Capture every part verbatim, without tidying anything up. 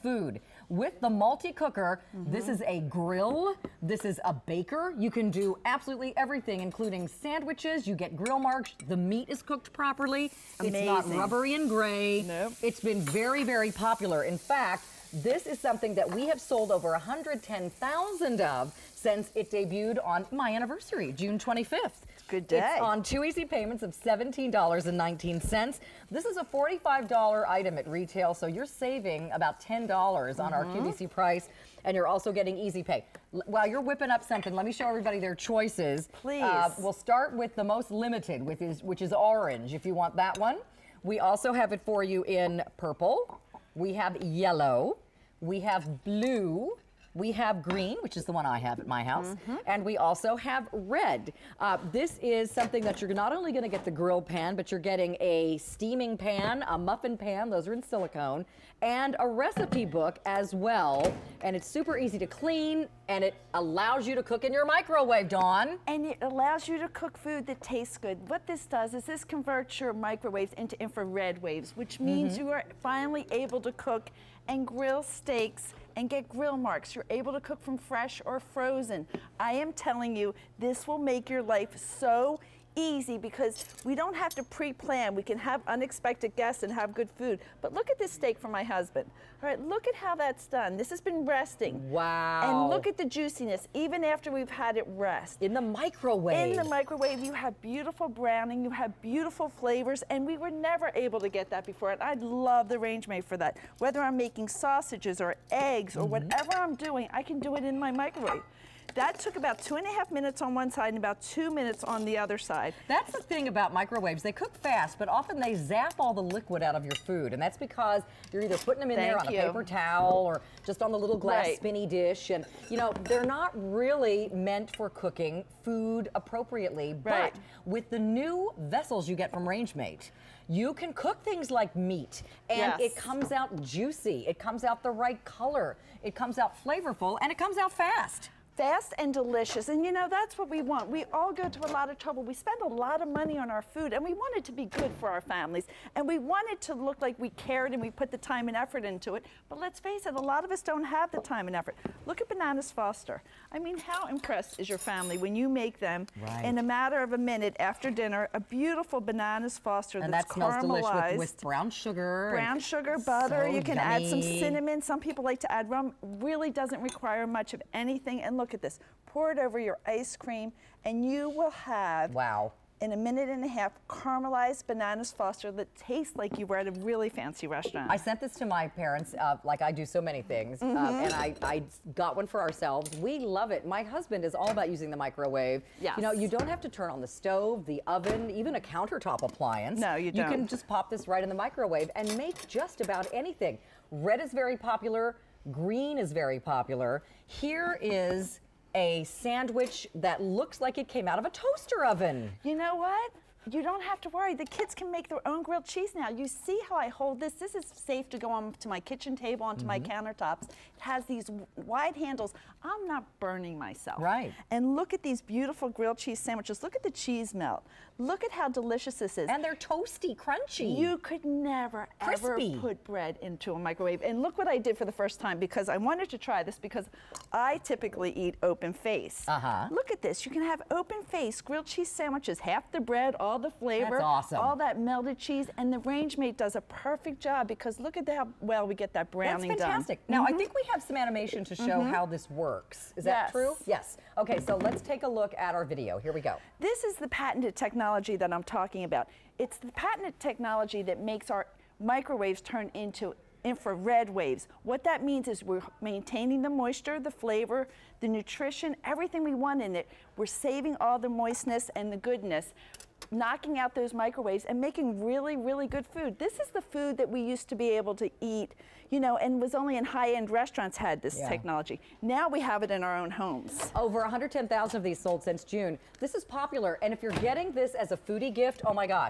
food. With the multi-cooker, mm-hmm. this is a grill, this is a baker. You can do absolutely everything, including sandwiches. You get grill marks. The meat is cooked properly. Amazing. It's not rubbery and gray. Nope. It's been very, very popular. In fact, this is something that we have sold over one hundred ten thousand of since it debuted on my anniversary, June twenty-fifth. It's a good day. It's on two easy payments of seventeen dollars and nineteen cents. This is a forty-five dollar item at retail, so you're saving about ten dollars on mm-hmm. our Q V C price, and you're also getting easy pay. L while you're whipping up something, let me show everybody their choices. Please. Uh, we'll start with the most limited, which is, which is orange, if you want that one. We also have it for you in purple. We have yellow. We have blue. We have green, which is the one I have at my house, mm-hmm. and we also have red. Uh, this is something that you're not only gonna get the grill pan, but you're getting a steaming pan, a muffin pan, those are in silicone, and a recipe book as well. And it's super easy to clean, and it allows you to cook in your microwave, Dawn. And it allows you to cook food that tastes good. What this does is this converts your microwaves into infrared waves, which means mm-hmm. you are finally able to cook and grill steaks and get grill marks. You're able to cook from fresh or frozen. I am telling you, this will make your life so easy because we don't have to pre-plan. We can have unexpected guests and have good food. But look at this steak from my husband. All right, look at how that's done. This has been resting. Wow. And look at the juiciness, even after we've had it rest. In the microwave. In the microwave, you have beautiful browning, you have beautiful flavors, and we were never able to get that before. And I love the Range Maid for that. Whether I'm making sausages or eggs or mm-hmm. whatever I'm doing, I can do it in my microwave. That took about two and a half minutes on one side and about two minutes on the other side. That's the thing about microwaves. They cook fast, but often they zap all the liquid out of your food. And that's because you're either putting them in Thank there on you. a paper towel or just on the little glass right. spinny dish. And, you know, they're not really meant for cooking food appropriately. Right. But with the new vessels you get from Range Maid, you can cook things like meat, and yes. it comes out juicy. It comes out the right color. It comes out flavorful, and it comes out fast. Fast and delicious, and you know, that's what we want. We all go to a lot of trouble. We spend a lot of money on our food, and we want it to be good for our families, and we want it to look like we cared and we put the time and effort into it. But let's face it, a lot of us don't have the time and effort. Look at Bananas Foster. I mean, how impressed is your family when you make them right. in a matter of a minute after dinner, a beautiful Bananas Foster and that's that smells caramelized. delicious with, with brown sugar. Brown sugar, butter. So you can yummy. add some cinnamon. Some people like to add rum. Really doesn't require much of anything. And look at this. Pour it over your ice cream, and you will have, wow, in a minute and a half, caramelized Bananas Foster that tastes like you were at a really fancy restaurant. I sent this to my parents, uh, like I do so many things, mm-hmm. uh, and I, I got one for ourselves. We love it. My husband is all about using the microwave. Yes. You know, you don't have to turn on the stove, the oven, even a countertop appliance. No, you don't. You can just pop this right in the microwave and make just about anything. Red is very popular. Green is very popular. Here is a sandwich that looks like it came out of a toaster oven. You know what? You don't have to worry. The kids can make their own grilled cheese now. You see how I hold this? This is safe to go onto my kitchen table, onto mm-hmm. my countertops. It has these wide handles. I'm not burning myself. Right. And look at these beautiful grilled cheese sandwiches. Look at the cheese melt. Look at how delicious this is. And they're toasty, crunchy. You could never, Crispy. ever put bread into a microwave. And look what I did for the first time, because I wanted to try this, because I typically eat open face. Uh-huh. Look at this. You can have open face grilled cheese sandwiches, half the bread, all the flavor, That's awesome. all that melted cheese, and the Range Maid does a perfect job, because look at how well we get that browning done. That's fantastic. Now, mm-hmm. I think we have some animation to show mm-hmm. how this works. Is yes. that true? Yes. Okay, so let's take a look at our video. Here we go. This is the patented technology that I'm talking about. It's the patented technology that makes our microwaves turn into infrared waves. What that means is we're maintaining the moisture, the flavor, the nutrition, everything we want in it. We're saving all the moistness and the goodness, knocking out those microwaves and making really, really good food. This is the food that we used to be able to eat, you know, and was only in high-end restaurants had this yeah. technology. Now we have it in our own homes. Over one hundred ten thousand of these sold since June. This is popular, and if you're getting this as a foodie gift, oh my gosh,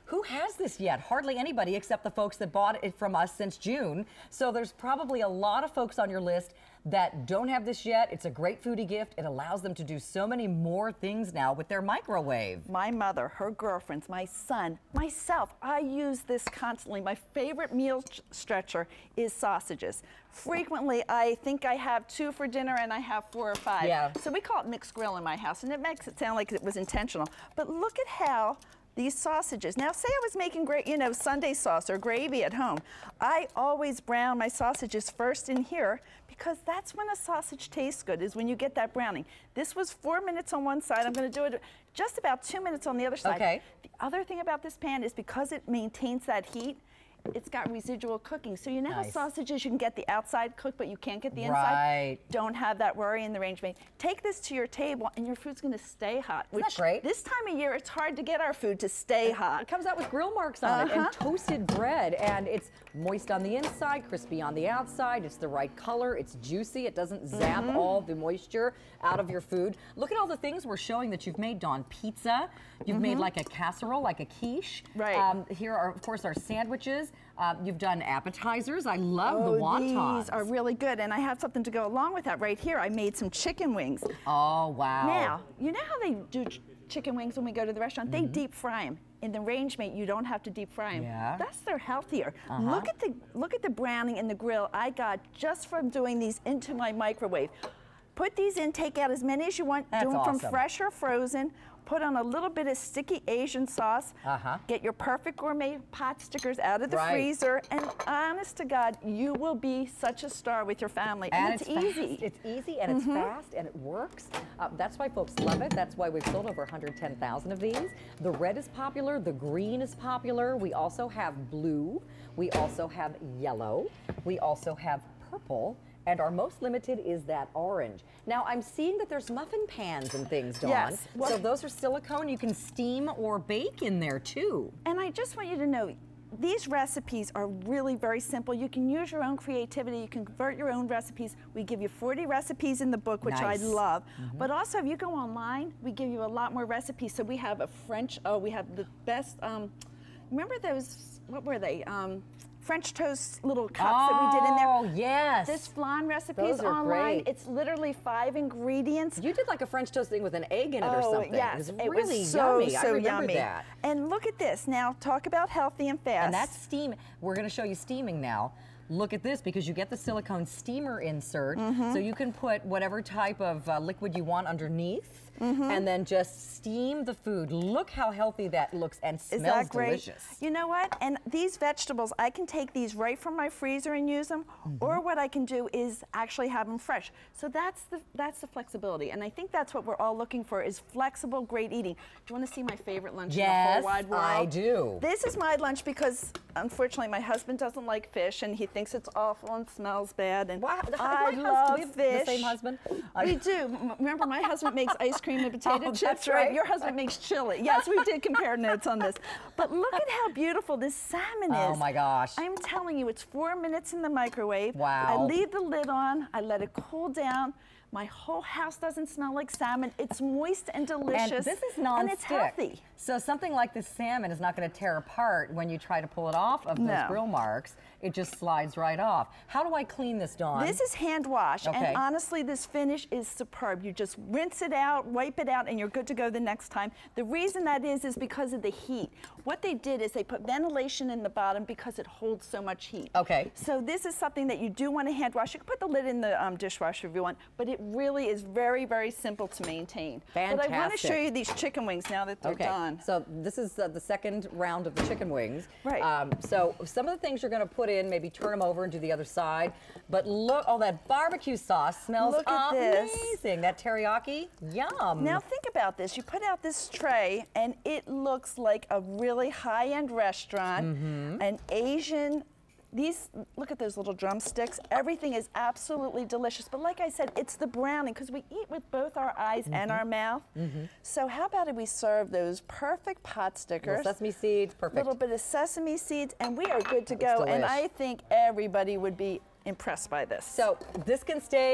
who has this yet? Hardly anybody except the folks that bought it from us since June. So there's probably a lot of folks on your list that don't have this yet. It's a great foodie gift. It allows them to do so many more things now with their microwave. My mother, her girlfriends, my son, myself, I use this constantly. My favorite meal stretcher is sausages. Frequently, I think I have two for dinner and I have four or five. Yeah. So we call it mixed grill in my house, and it makes it sound like it was intentional. But look at how these sausages. Now, say I was making great, you know, Sunday sauce or gravy at home. I always brown my sausages first in here because that's when a sausage tastes good, is when you get that browning. This was four minutes on one side. I'm going to do it just about two minutes on the other side. Okay. The other thing about this pan is because it maintains that heat, it's got residual cooking. So you know Nice. how sausages, you can get the outside cooked, but you can't get the inside? Right. Don't have that worry in the range mate. Take this to your table and your food's gonna stay hot. Isn't that great? This time of year, it's hard to get our food to stay hot. It comes out with grill marks on it Uh-huh. and toasted bread, and it's moist on the inside, crispy on the outside. It's the right color. It's juicy. It doesn't zap Mm-hmm. all the moisture out of your food. Look at all the things we're showing that you've made, Dawn. Pizza. You've made like a casserole, like a quiche. Mm-hmm. Right. Um, here are, of course, our sandwiches. Uh, you've done appetizers. I love the Oh, wontons. these are really good, and I have something to go along with that right here. I made some chicken wings. Oh, wow. Now, you know how they do ch chicken wings when we go to the restaurant? Mm-hmm. They deep fry them. In the range mate, you don't have to deep fry them. Yeah. That's they're healthier. Uh-huh. Look at the look at the browning in the grill I got just from doing these into my microwave. Put these in, take out as many as you want. That's do them awesome. from fresh or frozen. Put on a little bit of sticky Asian sauce. Uh-huh. Get your perfect gourmet pot stickers out of the Right. freezer. And honest to God, you will be such a star with your family. And, And it's, it's easy. Fast. It's easy and it's fast and it works. Uh, that's why folks love it. That's why we've sold over one hundred ten thousand of these. The red is popular. The green is popular. We also have blue. We also have yellow. We also have purple. And our most limited is that orange. Now, I'm seeing that there's muffin pans and things, Dawn. Yes. Well- so those are silicone. You can steam or bake in there, too. And I just want you to know, these recipes are really very simple. You can use your own creativity. You can convert your own recipes. We give you forty recipes in the book, which Nice. I love. But also, if you go online, we give you a lot more recipes. So we have a French, oh, we have the best, um, remember those, what were they? Um, French toast little cups that we did in there. Oh, yes. This flan recipe Those is are online. great. It's literally five ingredients. You did like a French toast thing with an egg in it or Oh, something. yes, It was really so, yummy. so I remember yummy. that. And look at this. Now, talk about healthy and fast. And that's steam. We're going to show you steaming now. Look at this because you get the silicone steamer insert, Mm-hmm. so you can put whatever type of uh, liquid you want underneath, and then just steam the food. Look how healthy that looks and smells Is that great? delicious. You know what? And these vegetables, I can take these right from my freezer and use them, or what I can do is actually have them fresh. So that's the that's the flexibility, and I think that's what we're all looking for: is flexible, great eating. Do you want to see my favorite lunch in the Yes, whole wide world? I do. This is my lunch because, unfortunately, my husband doesn't like fish, and he thinks it's awful and smells bad. And Wow, I my love husband, we have fish. the same husband? We do. M- Remember, my husband makes ice cream and potato Oh, chips, that's right? right. Your husband makes chili. Yes, we did compare notes on this. But look at how beautiful this salmon is. Oh my gosh. I'm telling you, it's four minutes in the microwave. Wow. I leave the lid on. I let it cool down. My whole house doesn't smell like salmon. It's moist and delicious. And this is non-stick. And it's healthy. So something like this salmon is not going to tear apart when you try to pull it off of those No. grill marks. It just slides right off. How do I clean this, Dawn? This is hand wash, Okay. and honestly, this finish is superb. You just rinse it out, wipe it out, and you're good to go the next time. The reason that is is because of the heat. What they did is they put ventilation in the bottom because it holds so much heat. Okay. So this is something that you do want to hand wash. You can put the lid in the um, dishwasher if you want, but it really is very, very simple to maintain. But I want to Fantastic. show you these chicken wings now that they're Okay, done. so this is uh, the second round of the chicken wings. Right. Um, so some of the things you're going to put in, maybe turn them over and do the other side. But look, oh, that barbecue sauce smells Look at this. amazing. That teriyaki, yum. Now think about this. You put out this tray and it looks like a really high-end restaurant, Mm-hmm. an Asian, these, look at those little drumsticks. Everything is absolutely delicious. But like I said, it's the browning because we eat with both our eyes and Mm-hmm. our mouth. So how about if we serve those perfect pot stickers? Little sesame seeds, A perfect. little bit of sesame seeds, and we are good to That looks go. And delish. I think everybody would be impressed by this. So this can stay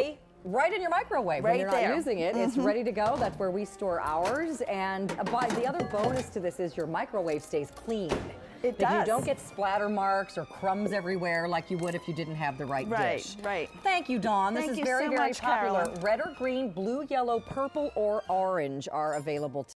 right in your microwave when Right you're there. not using it. It's Mhm. ready to go. That's where we store ours. And uh, by, the other bonus to this is your microwave stays clean. It That does. You don't get splatter marks or crumbs everywhere like you would if you didn't have the right, Right, dish. right. Thank you, Dawn. This Thank is you very, so very much, popular. Carolyn. Red or green, blue, yellow, purple, or orange are available.